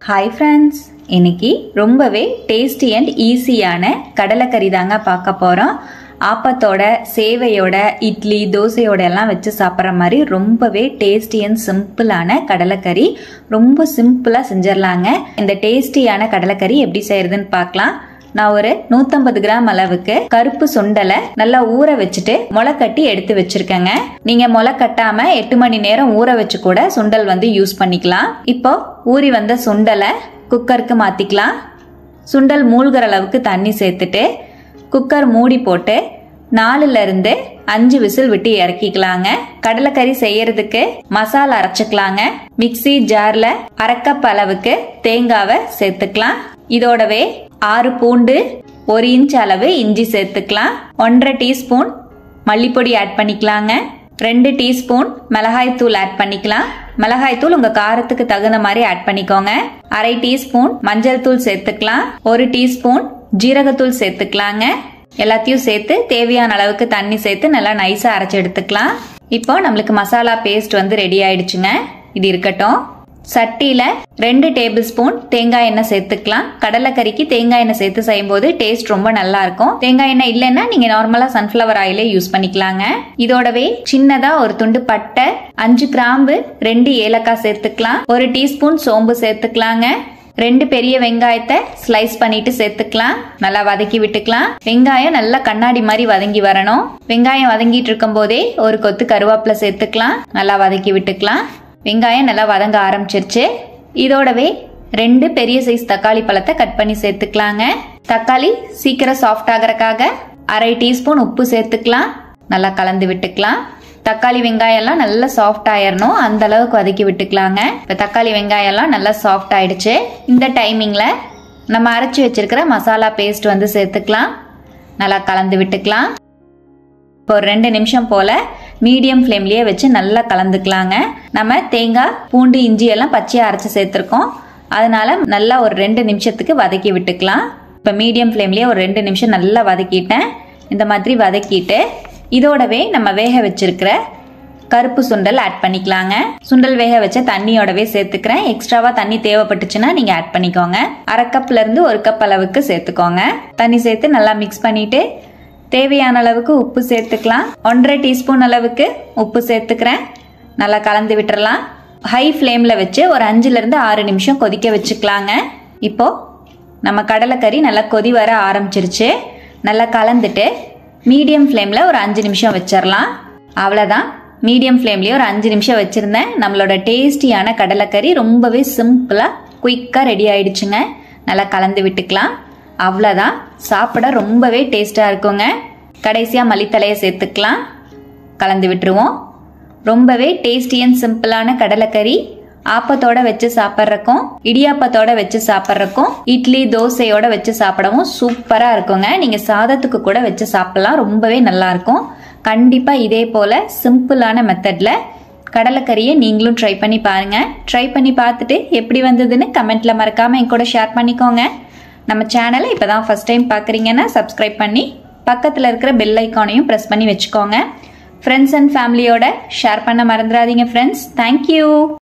Hi friends, இன்னைக்கு ரொம்பவே tasty and ஈஸியான கடலைக்கறி தாங்க பார்க்க போறோம். ஆப்பத்தோட, சேவையோட, இட்லி, தோசையோட எல்லாம் வச்சு சாப்பிட்ற மாதிரி ரொம்பவே டேஸ்டி அண்ட் சிம்பிளான கடலைக்கறி ரொம்ப சிம்பிளா செஞ்சிடலாங்க. இந்த டேஸ்டியான கடலைக்கறி எப்படி செய்யறதுன்னு பார்க்கலாம். நான் ஒரு 150 கிராம் அளவுக்கு கருப்பு சுண்டலை நல்லா ஊற வச்சுட்டு முளை கட்டி எடுத்து வச்சிருக்கேங்க. நீங்க முளை கட்டாம 8 மணி நேரம் ஊற வச்சு கூட சுண்டல் யூஸ் பண்ணிக்கலாம். இப்போ ஊறி வந்த சுண்டலை குக்கருக்கு மாத்திக்கலாம். சுண்டல் மூழ்கிற அளவுக்கு தண்ணி சேர்த்துட்டு குக்கர் மூடி போட்டு 4ல இருந்து 5 விசில் விட்டு இறக்கிக்கலாங்க. கடலைக்கறி செய்யறதுக்கு மசாலா அரைச்சுக்கலாங்க. மிக்ஸி ஜார்ல 1/2 கப் அளவுக்கு தேங்காவை சேர்த்துக்கலாம். இதோடவே 6 பூண்டு, 1 இன்ச் அளவு இஞ்சி சேர்த்துக்கலாம். 1/2 டீஸ்பூன் மல்லிப்பொடி ஆட் பண்ணிக்கலாங்க. 2 டீஸ்பூன் மிளகாய் தூள் ஆட் பண்ணிக்கலாம். மிளகாய் தூள் உங்க காரத்துக்கு தகுந்த மாதிரி ஆட் பண்ணிக்கோங்க. 1/2 டீஸ்பூன் மஞ்சள் தூள் சேர்த்துக்கலாம். 1 டீஸ்பூன் ஜீரகத்தூள் சேர்த்துக்கலாங்க. எல்லாத்தையும் சேர்த்து தேவையான அளவுக்கு தண்ணி சேர்த்து நல்லா நைஸா அரைச்சு எடுத்துக்கலாம். இப்போ நம்மளுக்கு மசாலா பேஸ்ட் ரெடி ஆயிடுச்சுங்க. இது இருக்கட்டும். சட்டியில 2 டேபிள் ஸ்பூன் தேங்காய் எண்ணெய் சேர்த்துக்கலாம். கடலைக்கறிக்கு தேங்காய் எண்ணெய் சேர்த்து செய்யும்போது டேஸ்ட் ரொம்ப நல்லா இருக்கும். தேங்காய் எண்ணெய் இல்லைன்னா நீங்க நார்மலா சன்ஃபிளவர் ஆயிலே யூஸ் பண்ணிக்கலாங்க. இதோடவே சின்னதா ஒரு துண்டு பட்டை, 5 கிராம்பு, 2 ஏலக்காய் சேர்த்துக்கலாம். 1 டீஸ்பூன் சோம்பு சேர்த்துக்கலாங்க. 2 பெரிய வெங்காயத்தை ஸ்லைஸ் பண்ணிட்டு சேர்த்துக்கலாம். நல்லா வதக்கி விட்டுக்கலாம். வெங்காயம் நல்லா கண்ணாடி மாதிரி வதங்கி வரணும். வெங்காயம் வதங்கிட்டு இருக்கும் போதே ஒரு கொத்து கருவேப்பிலை சேர்த்துக்கலாம். நல்லா வதக்கி விட்டுக்கலாம். வெங்காயம் நல்லா வதங்க ஆரம்பிச்சிருச்சு. இதோடவே 2 பெரிய சைஸ் தக்காளி பழத்தை கட் பண்ணி சேர்த்துக்கலாங்க. தக்காளி சீக்கிரம் சாஃப்ட் ஆகிறதுக்காக 1/2 டீஸ்பூன் உப்பு சேர்த்துக்கலாம். நல்லா கலந்து விட்டுக்கலாம். தக்காளி வெங்காயம் எல்லாம் நல்லா சாஃப்ட் ஆயிரணும், அந்த அளவுக்கு வதக்கி விட்டுக்கலாங்க. இப்போ தக்காளி வெங்காயம் எல்லாம் நல்லா சாஃப்ட் ஆயிடுச்சு. இந்த டைமிங்ல நம்ம அரைச்சி வச்சிருக்கிற மசாலா பேஸ்ட் சேர்த்துக்கலாம். நல்லா கலந்து விட்டுக்கலாம். இப்போ 2 நிமிஷம் போல மீடியம் ஃப்ளேம்லயே வச்சு நல்லா கலந்துக்கலாங்க. நம்ம தேங்காய், பூண்டு, இஞ்சி எல்லாம் பச்சையா அரைச்சு சேர்த்திருக்கோம். அதனால நல்லா ஒரு 2 நிமிஷத்துக்கு வதக்கி விட்டுக்கலாம். இப்போ மீடியம் ஃப்ளேம்லயே ஒரு 2 நிமிஷம் நல்லா வதக்கிட்டேன். இந்த மாதிரி வதக்கிட்டு இதோடவே நம்ம வேக வச்சிருக்கிற கருப்பு சுண்டல் ஆட் பண்ணிக்கலாங்க. சுண்டல் வேக வச்ச தண்ணியோடவே சேர்த்துக்கிறேன். எக்ஸ்ட்ராவா தண்ணி தேவைப்பட்டுச்சுன்னா நீங்க ஆட் பண்ணிக்கோங்க. 1/2 கப்ல இருந்து 1 கப் அளவுக்கு சேர்த்துக்கோங்க. தண்ணி சேர்த்து நல்லா மிக்ஸ் பண்ணிட்டு தேவையான அளவுக்கு உப்பு சேர்த்துக்கலாம். 1/2 டீஸ்பூன் அளவுக்கு உப்பு சேர்த்துக்கிறேன். நல்லா கலந்து விட்டுறலாம். ஹை ஃப்ளேம்ல வச்சு ஒரு 5ல இருந்து 6 நிமிஷம் கொதிக்க வச்சுக்கலாங்க. இப்போ நம்ம கடலைக்கறி நல்லா கொதி வர ஆரம்பிச்சிருச்சு. நல்லா கலந்துட்டு மீடியம் ஃப்ளேம்ல ஒரு 5 நிமிஷம் வச்சிடலாம். அவ்வளோதான். மீடியம் ஃப்ளேம்லயே ஒரு 5 நிமிஷம் வச்சிருந்தேன். நம்மளோட டேஸ்டியான கடலைக்கறி ரொம்பவே சிம்பிளா குயிக்கா ரெடி ஆயிடுச்சுங்க. நல்லா கலந்து விட்டுக்கலாம். அவ்வளோதான். சாப்பிட ரொம்பவே டேஸ்டா இருக்குங்க. கடைசியா மல்லித்தலையை சேர்த்துக்கலாம். கலந்து விட்டுருவோம். ரொம்பவே டேஸ்டி அண்ட் சிம்பிளான கடலைக்கறி ஆப்பத்தோட வச்சு சாப்பிட்றக்கும், இடியாப்பத்தோட வச்சு சாப்பிட்றக்கும், இட்லி, தோசையோட வச்சு சாப்பிடவும் சூப்பரா இருக்குங்க. நீங்க சாதத்துக்கு கூட வச்சு சாப்பிடலாம். ரொம்பவே நல்லா இருக்கும். கண்டிப்பா இதே போல சிம்பிளான மெத்தட்ல கடலைக்கறியை நீங்களும் ட்ரை பண்ணி பாருங்க. ட்ரை பண்ணி பார்த்துட்டு எப்படி வந்ததுன்னு கமெண்ட்ல மறக்காம என் கூட ஷேர் பண்ணிக்கோங்க. நம்ம சேனலை இப்பதான் ஃபர்ஸ்ட் டைம் பார்க்குறீங்கன்னா சப்ஸ்கிரைப் பண்ணி பக்கத்தில் இருக்கிற பெல் ஐக்கானையும் ப்ரெஸ் பண்ணி வச்சுக்கோங்க. ஃப்ரெண்ட்ஸ் அண்ட் ஃபேமிலியோட ஷேர் பண்ண மறந்துடாதீங்க ஃப்ரெண்ட்ஸ். தேங்க்யூ.